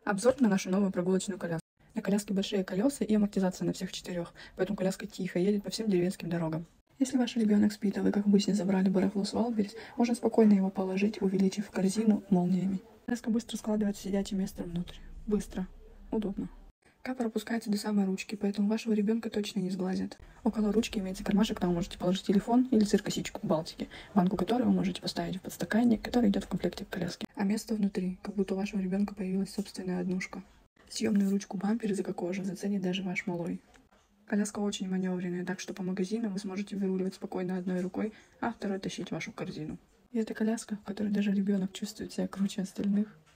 Обзор на нашу новую прогулочную коляску. На коляске большие колеса и амортизация на всех четырех, поэтому коляска тихо едет по всем деревенским дорогам. Если ваш ребенок спит, а вы как обычно забрали барахло с Валберес, можно спокойно его положить, увеличив корзину молниями. Коляска быстро складывается сидячее место внутрь. Быстро. Удобно. Кап пропускается до самой ручки, поэтому вашего ребенка точно не сглазят. Около ручки имеется кармашек, там вы можете положить телефон или циркосичку Балтики, банку которой вы можете поставить в подстаканник, который идет в комплекте к коляске. А место внутри, как будто у вашего ребенка появилась собственная однушка. Съемную ручку бампер из эко-кожи заценит даже ваш малой. Коляска очень маневренная, так что по магазинам вы сможете выруливать спокойно одной рукой, а второй тащить вашу корзину. И это коляска, в которой даже ребенок чувствует себя круче остальных.